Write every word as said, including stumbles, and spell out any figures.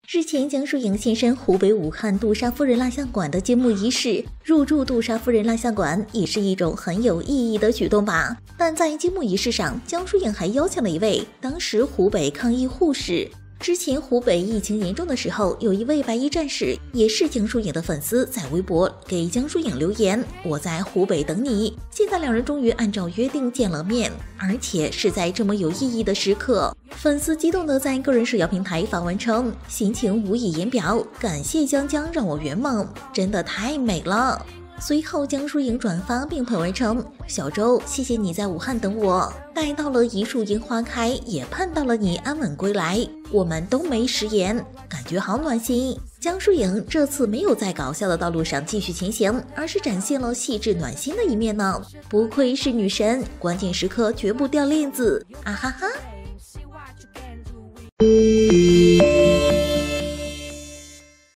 日前，江疏影现身湖北武汉杜莎夫人蜡像馆的揭幕仪式。入住杜莎夫人蜡像馆也是一种很有意义的举动吧。但在揭幕仪式上，江疏影还邀请了一位当时湖北抗疫护士。之前湖北疫情严重的时候，有一位白衣战士，也是江疏影的粉丝，在微博给江疏影留言：“我在湖北等你。”现在两人终于按照约定见了面，而且是在这么有意义的时刻。粉丝激动地在个人社交平台发文称，心情无以言表，感谢江江让我圆梦，真的太美了。随后江疏影转发并配文称：“小周，谢谢你在武汉等我，待到了一树樱花开，也盼到了你安稳归来，我们都没食言，感觉好暖心。”江疏影这次没有在搞笑的道路上继续前行，而是展现了细致暖心的一面呢。不愧是女神，关键时刻绝不掉链子，啊哈哈。